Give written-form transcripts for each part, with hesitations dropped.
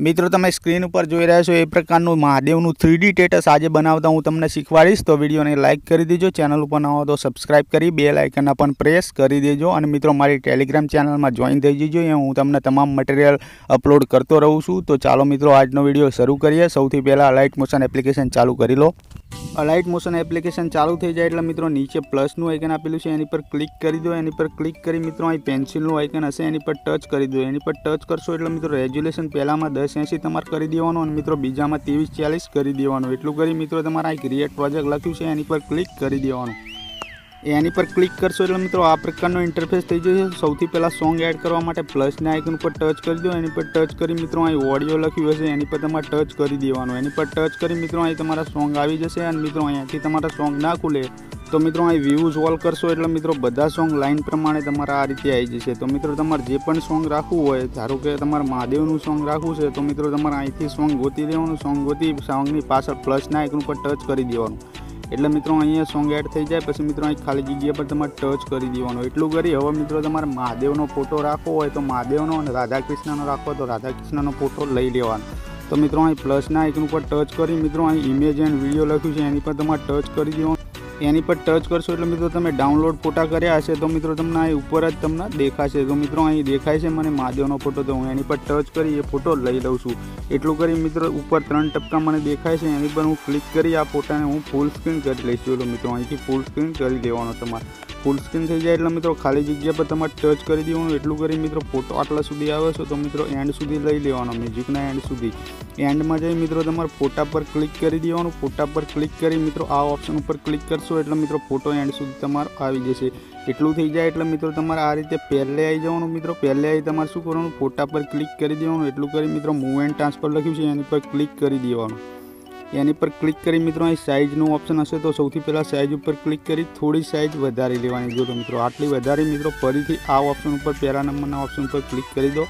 મિત્રો તમે સ્ક્રીન ઉપર જોઈ રહ્યા છો એ પ્રકારનું મહાદેવનું 3D સ્ટેટસ આજે બનાવતા હું તમને શીખવાડીશ। તો વિડીયોને લાઇક કરી દેજો, ચેનલ ઉપર નવા હો તો સબસ્ક્રાઇબ કરી બેલ આઇકન પણ પ્રેસ કરી દેજો અને મિત્રો મારી ટેલિગ્રામ ચેનલમાં જોઈન થઈ જજો। અહીંયા હું તમને તમામ મટીરિયલ અપલોડ કરતો રહું છું। તો ચાલો મિત્રો આજનો વિડીયો શરૂ કરીએ। સૌથી પહેલાં અલાઇટ મોશન એપ્લિકેશન ચાલુ કરી લો। અલાઇટ મોશન એપ્લિકેશન ચાલુ થઈ જાય એટલે મિત્રો નીચે પ્લસનું આઇકન આપેલું છે એની પર ક્લિક કરી દો। એની પર ક્લિક કરી મિત્રો અહીં પેન્સિલનું આઇકન હશે એની પર ટચ કરી દો। એની પર ટચ કરશો એટલે મિત્રો રેઝોલ્યુશન પહેલામાં 1080 તમારે કરી દેવાનું અને મિત્રો બીજામાં 2340 કરી દેવાનું। એટલું કરી મિત્રો તમારે અહીં ક્રિએટ પ્રોજેક્ટ લખ્યું છે એની પર ક્લિક કરી દેવાનું। એની પર ક્લિક કરશો એટલે મિત્રો આ પ્રકારનો ઇન્ટરફેસ થઈ જશે। સૌથી પહેલાં સોંગ એડ કરવા માટે પ્લસના આઇકન ઉપર ટચ કરી દો। એની પર ટચ કરી મિત્રો અહીં ઓડિયો લખ્યું હશે એની પર તમારે ટચ કરી દેવાનું। એની પર ટચ કરી મિત્રો અહીં તમારા સોંગ આવી જશે અને મિત્રો અહીંયાથી તમારા સોંગ ના ખુલે તો મિત્રો અહીં વ્યૂઝ ઓલ કરશો એટલે મિત્રો બધા સોંગ લાઇન પ્રમાણે તમારા આ રીતે આવી જશે। તો મિત્રો તમારે જે પણ સોંગ રાખવું હોય, ધારો કે તમારે મહાદેવનું સોંગ રાખવું છે તો મિત્રો તમારે અહીંથી સોંગ ગોતી લેવાનું। સોંગ ગોતી સોંગની પાછળ પ્લસના આઇકન ઉપર ટચ કરી દેવાનું એટલે મિત્રો અહીંયા સોંગ એડ થઈ જાય। પછી મિત્રો અહીં ખાલી જગ્યા પર તમારે ટચ કરી દેવાનું। એટલું કરી હવે મિત્રો તમારે મહાદેવનો ફોટો રાખવો હોય તો મહાદેવનો અને રાધાકૃષ્ણનો રાખવો તો રાધાકૃષ્ણનો ફોટો લઈ લેવાનો। તો મિત્રો અહીં પ્લસના આઇકન ઉપર ટચ કરી મિત્રો અહીં ઇમેજ એન્ડ વિડીયો લખ્યું છે એની પર તમારે ટચ કરી દેવાનું। એની પર ટચ કરશો એટલે મિત્રો તમે ડાઉનલોડ ફોટા કર્યા હશે તો મિત્રો તમને અહીં ઉપર જ તમને દેખાશે। તો મિત્રો અહીં દેખાય છે મને મહાદેવનો ફોટો, તો હું એની પર ટચ કરી એ ફોટો લઈ લઉં છું। એટલું કરી મિત્રો ઉપર 3 ટપકા મને દેખાય છે એની પર હું ક્લિક કરી આ ફોટાને હું ફૂલ સ્ક્રીન કરી લઈશ। ચલો મિત્રો અહીંથી ફૂલ સ્ક્રીન કરી દેવાનો તમારે। ફૂલ સ્ક્રીન થઈ જાય એટલે મિત્રો ખાલી જગ્યા પર તમારે ટચ કરી દેવાનું। એટલું કરી મિત્રો ફોટો આટલા સુધી આવે છે તો મિત્રો એન્ડ સુધી લઈ લેવાનો, મ્યુઝિકના એન્ડ સુધી। એન્ડમાં જઈ મિત્રો તમારે ફોટા પર ક્લિક કરી દેવાનું। ફોટા પર ક્લિક કરી મિત્રો આ ઓપ્શન ઉપર ક્લિક કરશો એટલે મિત્રો ફોટો એન્ડ સુધી તમારે આવી જશે। એટલું થઈ જાય એટલે મિત્રો તમારે આ રીતે પહેલે આવી જવાનું। મિત્રો પહેલે આવી તમારે શું કરવાનું, ફોટા પર ક્લિક કરી દેવાનું। એટલું કરી મિત્રો મૂવ એન્ડ ટ્રાન્સફર લખ્યું છે એની પર ક્લિક કરી દેવાનું। એની પર ક્લિક કરી મિત્રો અહીં સાઇઝનું ઓપ્શન હશે તો સૌથી પહેલાં સાઇઝ ઉપર ક્લિક કરી થોડી સાઇઝ વધારી લેવાની। જો તો મિત્રો આટલી વધારી મિત્રો ફરીથી આ ઓપ્શન ઉપર પહેલા નંબરના ઓપ્શન પર ક્લિક કરી દો।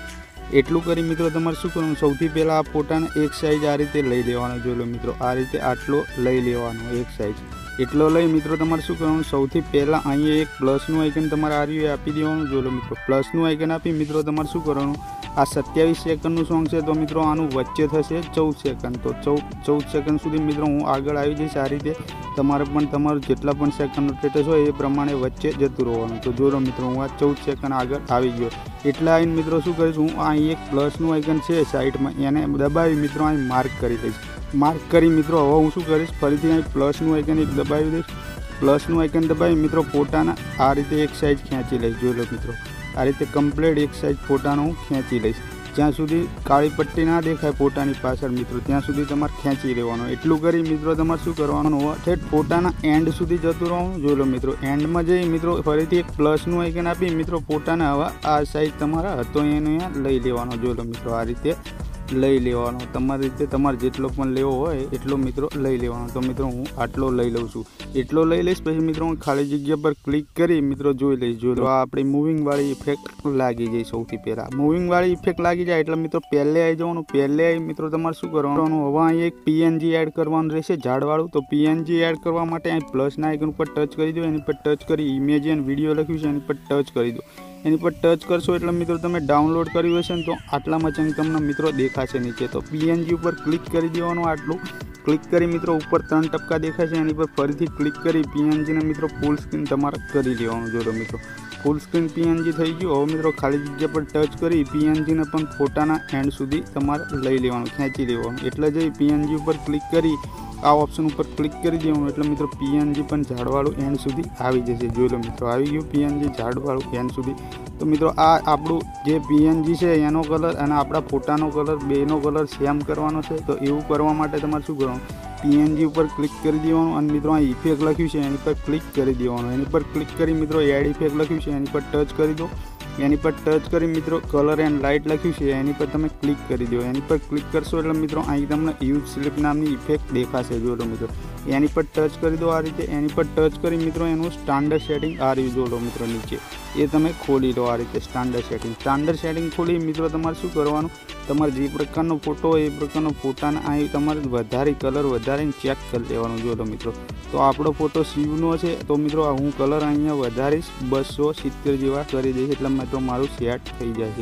એટલું કરી મિત્રો તમારે શું કરવાનું, સૌથી પહેલાં આ ફોટાને એક સાઇઝ આ રીતે લઈ લેવાનો। જો લો મિત્રો આ રીતે આટલો લઈ લેવાનો એક સાઇઝ। એટલો લઈ મિત્રો તમારે શું કરવાનું, સૌથી પહેલાં અહીંયા એક પ્લસનું આઇકન તમારે આ રહ્યું આપી દેવાનું। જો લો મિત્રો પ્લસનું આઇકન આપી મિત્રો તમારે શું કરવાનું, આ 27 સેકન્ડનું સોંગ છે તો મિત્રો આનું વચ્ચે થશે 14 સેકન્ડ। તો 14 સેકન્ડ સુધી મિત્રો હું આગળ આવી જઈશ આ રીતે। તમારે પણ તમારું જેટલા પણ સેકન્ડનો સ્ટેટસ હોય એ પ્રમાણે વચ્ચે જતું રહેવાનું। તો જો મિત્રો હું આ 14 સેકન્ડ આગળ આવી ગયો। એટલા આવીને મિત્રો શું કરીશ, હું અહીં એક પ્લસનું આઇકન છે સાઈડમાં એને દબાવી મિત્રો અહીં માર્ક કરી દઈશ। માર્ક કરી મિત્રો હવે હું શું કરીશ, ફરીથી અહીં પ્લસનું આઇકન એક દબાવી દઈશ। પ્લસનું આઇકન દબાવી મિત્રો ફોટાના આ રીતે એક સાઈઝ ખેંચી લઈશ। જોઈ લો મિત્રો આ રીતે કમ્પ્લીટ એક સાઈઝ ફોટાનો હું ખેંચી લઈશ। જ્યાં સુધી કાળી પટ્ટી ના દેખાય ફોટાની પાછળ મિત્રો ત્યાં સુધી તમારે ખેંચી લેવાનું। એટલું કરી મિત્રો તમારે શું કરવાનું, ઠેઠ ફોટાના એન્ડ સુધી જતું રહેવાનું। જોઈ લો મિત્રો એન્ડમાં જઈ મિત્રો ફરીથી એક પ્લસનું આઇકન આપી મિત્રો ફોટાને હવે આ સાઈઝ તમારા હતો એને લઈ લેવાનો। જોઈ લો મિત્રો આ રીતે લઈ લેવાનો। તમારી રીતે તમારે જેટલો પણ લેવો હોય એટલો મિત્રો લઈ લેવાનો। તો મિત્રો હું આટલો લઈ લઉં છું। એટલો લઈ લઈશ પછી મિત્રો હું ખાલી જગ્યા પર ક્લિક કરી મિત્રો જોઈ લઈશ। જો આ આપણી મૂવિંગવાળી ઇફેક્ટ લાગી જાય। સૌથી પહેલાં મૂવિંગવાળી ઇફેક્ટ લાગી જાય એટલે મિત્રો પહેલે આવી જવાનું। પહેલે આવી મિત્રો તમારે શું કરવાનું, હવે અહીં એક PNG એડ કરવાનું રહેશે ઝાડવાળું। તો PNG એડ કરવા માટે અહીં પ્લસના આઇકન ઉપર ટચ કરી દો। એની પર ટચ કરી ઇમેજ એન્ડ વિડીયો લખ્યું છે એની પર ટચ કરી દો। એની પર ટચ કરશો એટલે મિત્રો તમે ડાઉનલોડ કર્યું હશે ને તો આટલામાં ચંગ તમને મિત્રો દેખાશે નીચે। તો PNG ઉપર ક્લિક કરી દેવાનું। આટલું ક્લિક કરી મિત્રો ઉપર 3 ટપકા દેખાય છે એની પર ફરીથી ક્લિક કરી PNGને મિત્રો ફૂલ સ્ક્રીન તમારે કરી લેવાનું। જો મિત્રો ફૂલ સ્ક્રીન PNG થઈ ગયું। હવે મિત્રો ખાલી જગ્યા પર ટચ કરી PNGને પણ ફોટાના એન્ડ સુધી તમારે લઈ લેવાનું, ખેંચી લેવાનું। એટલે જ PNG ઉપર ક્લિક કરી આ ઓપ્શન ઉપર ક્લિક કરી દેવાનું એટલે મિત્રો PNG પણ ઝાડવાળું એન્ડ સુધી આવી જશે। જોઈ લો મિત્રો આવી ગયું PNG ઝાડવાળું એન્ડ સુધી। તો મિત્રો આ આપણું જે PNG છે એનો કલર અને આપણા ફોટાનો કલર બેનો કલર સેમ કરવાનો છે। તો એવું કરવા માટે તમારે શું કરવાનું, PNG ઉપર ક્લિક કરી દેવાનું અને મિત્રો આ ઇફેક્ટ લખ્યું છે એની પર ક્લિક કરી દેવાનું। એની પર ક્લિક કરી મિત્રો એડ ઇફેક્ટ લખ્યું છે એની પર ટચ કરી દો। એની પર ટચ કરી મિત્રો કલર એન્ડ લાઇટ લખ્યું છે એની પર તમે ક્લિક કરી દો। એની પર ક્લિક કરશો એટલે મિત્રો અહીં તમને યુઝ સ્લીપ નામની ઇફેક્ટ દેખાશે। જો લો મિત્રો એની પર ટચ કરી દો આ રીતે। એની પર ટચ કરી મિત્રો એનું સ્ટાન્ડર્ડ સેટિંગ આ રહ્યું જો લો મિત્રો નીચે એ તમે ખોલી લો આ રીતે સ્ટાન્ડર્ડ સેટિંગ। સ્ટાન્ડર્ડ સેટિંગ ખોલી મિત્રો તમારે શું કરવાનું, તમારે જે પ્રકારનો ફોટો હોય એ પ્રકારનો ફોટાને અહીં તમારે વધારી કલર વધારીને ચેક કરી લેવાનું। જો લો મિત્રો તો આપણો ફોટો શિવનો છે તો મિત્રો હું કલર અહીંયા વધારીશ 270 જેવા કરી દઈશ એટલે મિત્રો મારું સેટ થઈ જશે।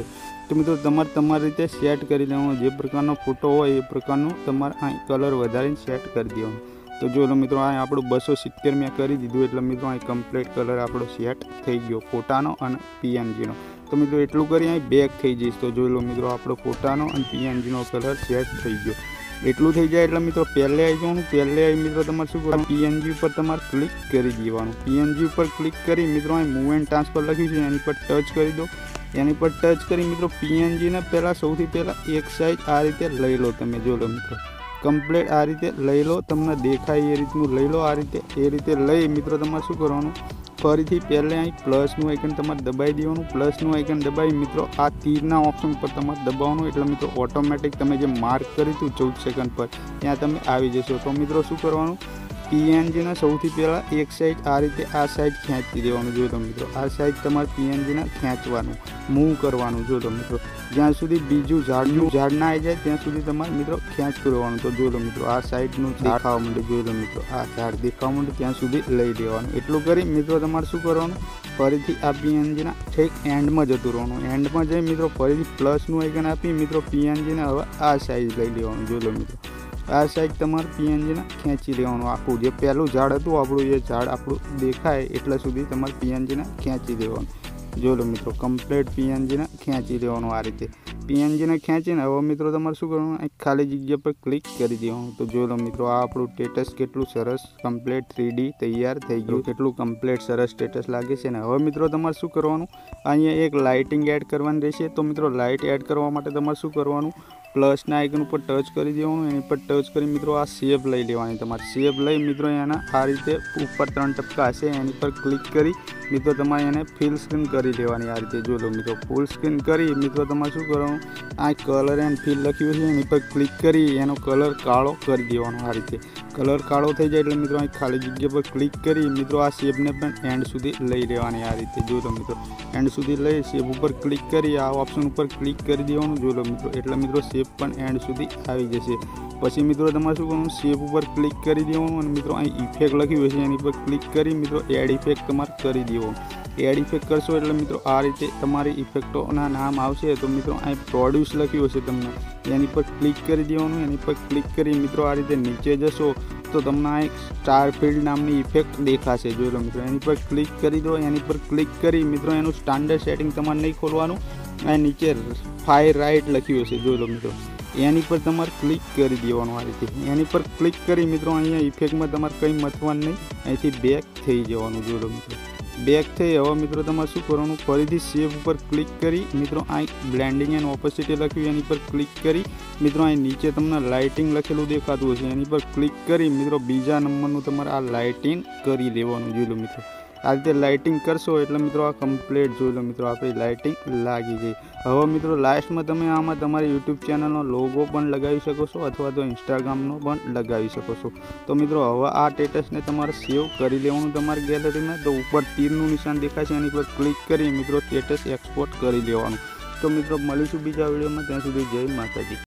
तो मित्रों तमारी रीते सेट करी लेवानुं। जे प्रकारनो फोटो होय ए प्रकारनो तमारे अहीं कलर वधारीने सेट करी देवानुं। तो जो मित्रों आ आपणुं 270 मैं करी दीधुं एटले मित्रों आ कम्प्लीट कलर आपणो सेट थई गयो फोटानो अने पीएनजी नो। तो मित्रों एटलुं करी अहीं बेक थई जईश। तो जो मित्रों आपणो फोटानो अने पीएनजी नो कलर सेट थई गयो। एटलुं थई जाय एटले मित्रों पहले आई जवानुं। पहले आई मित्रों तमारे शुं करवानुं पीएनजी पर तमारे क्लिक करी देवानुं। पीएनजी पर क्लिक करी मित्रों अहीं मूव एंड ट्रांसफर लख्युं छे एनी पर टच करी दो। एनी पर टच करी मित्रों पीएनजी ने पहला सौथी पहला एक साइज आ रीते लई लो। तमे जो लो मित्रों कम्प्लीट आ रीते लई लो। तमने देखाय ए रीतनुं लई लो। आ रीते ए रीते लई मित्रों तमारे शुं करवानुं फरीथी पहले अहीं प्लसनुं आइकन तमारे दबाई देवानुं। प्लसनुं आइकन दबाई मित्रों आ तीरना ऑप्शन पर तमारे दबाववानुं एटले मित्रों ऑटोमेटिक तमे जे मार्क कर्युं हतुं 14 सेकंड पर त्यां तमे आवी जशो। तो मित्रों शुं करवानुं पीएनजी ने सौथी पहला एक साइड आ रीते आ साइड खेंची देवानुं। जो तो मित्रों आ साइड तमारे पीएनजी ने खेंचवानुं मूव करवानुं। जो तो मित्रों ज्यां सुधी बीजू झाड़ ना आई जाए त्यां सुधी तमारे मित्रों खेंचतुं रहेवानुं। तो जो मित्रों आ साइडनुं देखावा मांडे। जो मित्रों आ झाड़ देखावा मांडे त्यां सुधी लई लेवानुं। एटलुं करी मित्रों तमारे शुं करवानुं फरीथी आ पीएनजी ना ठेक एंड में जतुं रहेवानुं। एंड में जई मित्रों फरीथी प्लसनुं आइकन आपी मित्रों पीएनजी ने हवे आ साइज लई लेवानुं। जो मित्रों आ साइड तमारे पीएनजी ने खेंची लेवानुं। आखुं जे पहेलुं झाड़ हतुं आपणुं ए झाड़ आपणुं देखाय एटला सुधी तमारे पीएनजी ने खेंची देवानुं। जो मित्रों कम्प्लीट पीएनजी ने खेंची लेवानुं। आ रीते पीएनजी ने खेंचीने हवे मित्रों तमारे शुं करवानुं खाली जग्या पर क्लिक करी देवानुं। तो जो मित्रों आ आपणुं स्टेटस केटलुं सरस कम्प्लीट 3D तैयार थई गयुं। केटलुं कम्प्लीट सरस स्टेटस लागे छे ने। हवे मित्रों तमारे शुं करवानुं अहींया एक लाइटिंग एड करवानी रहेशे। तो मित्रों लाइट एड करवा माटे तमारे शुं करवानुं प्लसना आइकन पर टच करी देवानुं। एनी पर टच करी मित्रों आ शेप लई लेवानी। तमारे शेप लई मित्रों एना आ रीते ऊपर 3 टपका हशे एनी पर क्लिक करी मित्रों तमारे एने फुल स्क्रीन करी लेवानी। आ रीते जो लो मित्रों फुल स्क्रीन करी मित्रों तमारे शुं करवानुं आ कलर एंड फील लख्युं छे एनी पर क्लिक करी एनो कलर काळो करी देवानो। आ रीते कलर काळो थई जाय एटले मित्रों आ खाली जग्या पर क्लिक करी मित्रों आ शेप ने पण एंड सुधी लई लेवानी। आ रीते जो लो मित्रों एंड सुधी लई शेप उपर क्लिक करी आ ऑप्शन उपर क्लिक करी देवानुं। जो लो मित्रों एटले मित्रों शेप पण एंड सुधी आवी जशे। पछी मित्रों तमारे शुं करवानुं शेप उपर क्लिक करी देवानुं अने मित्रों अहीं इफेक्ट लख्युं हशे एनी पर क्लिक करी मित्रों एड इफेक्ट तमारे करी देवानुं। एड इफेक्ट करशो एटले मित्रों आ रीते तमारी इफेक्टोना नाम आवशे। तो मित्रों अहीं प्रोड्यूस लख्युं हशे तमने एनी पर क्लिक करी देवानुं। एनी पर क्लिक करी मित्रों आ रीते नीचे जशो तो तमने आ एक स्टार फील्ड नामनी इफेक्ट देखाशे। जो लो मित्रों एनी पर क्लिक करी दो। एनी पर क्लिक करी मित्रों एनुं स्टान्डर्ड सेटिंग तमारे नहीं खोलवानुं। आ नीचे फायर राइट लख्युं हशे। जो लो मित्रों एनी पर तमारे क्लिक करी देवानुं। आ रीते एनी पर क्लिक करी मित्रों अहींया इफेक्ट में तमारे कंई मथवानुं नहीं अहींथी बेक थई जवानुं। जो लो मित्रों बेक थई हवे मित्रों तमारे शुं करवानुं फरीथी शेप उपर क्लिक करी मित्रों आ ब्लेंडिंग एंड ओपेसिटी लख्युं एनी पर क्लिक करी मित्रों अहीं नीचे तमने लाइटिंग लखेलुं देखातुं हशे एनी पर क्लिक करी मित्रों बीजा नंबरनुं तमारे आ लाइटिंग करी लेवानुं। जो लो मित्रों आ रीते लाइटिंग करशो एटले मित्रों आ कम्प्लीट जो लो मित्रों आपणी लाइटिंग लागी जाय। हवे मित्रों लास्ट में तमे आमां तमारी यूट्यूब चेनलनो लोगो पण लगावी शको छो अथवा तो इंस्टाग्रामनो पण लगावी शको छो। तो मित्रों हवे आ स्टेटसने तमारे सेव करी लेवानुं तमारी गैलरी में। तो ऊपर तीरनुं निशान देखाशे एनी पर क्लिक करी मित्रों स्टेटस एक्सपोर्ट करी लेवानुं। तो मित्रों मळीशुं बीजा विडियोमां, त्यां सुधी जय माताजी।